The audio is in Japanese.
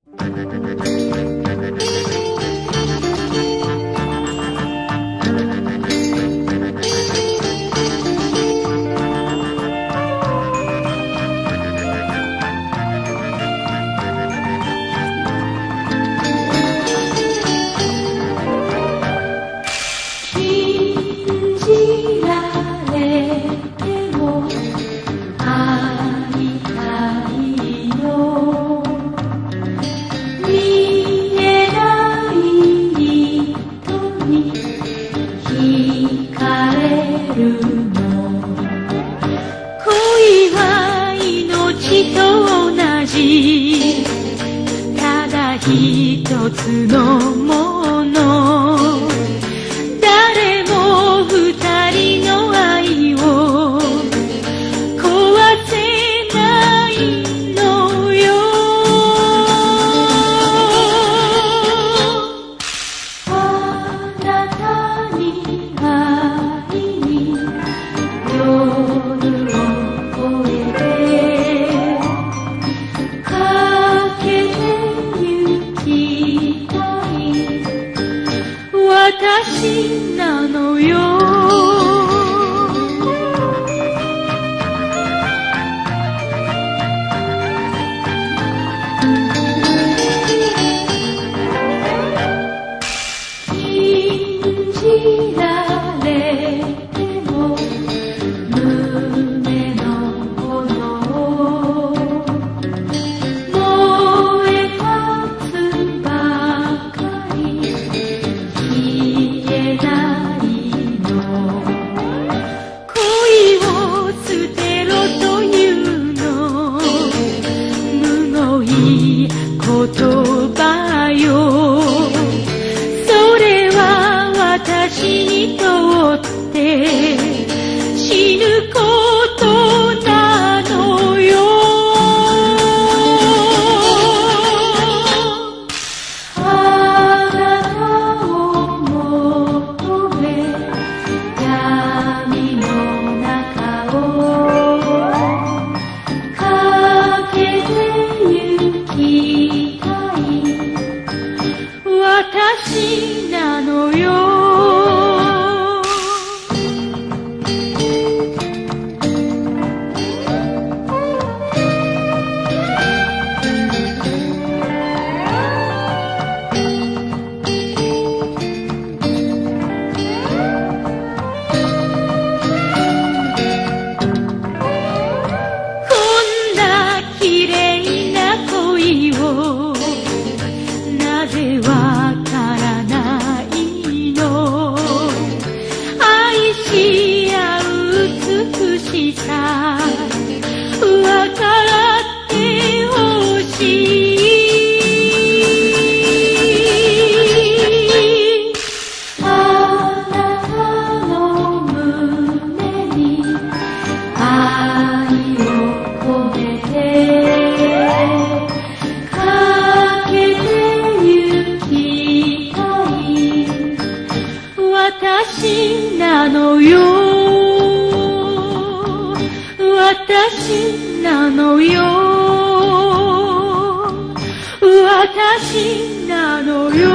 一つのもの、誰も二人の愛を壊せないのよ。あなたに会いに夜を越えてかけてゆきたい私なのよ。信じられても胸の炎燃え立つばかり消えないの。恋を捨てろというのむごい言葉よ。それは私にとって死ぬことなのよ。あなたを求め闇の中をかけてゆきたい私なのよ。こんな綺麗な恋をなぜわからないの。愛し合う美しさわからってほしい。あなたの胸に愛を込めてかけてゆきたい私なのよ。私なのよ。私なのよ。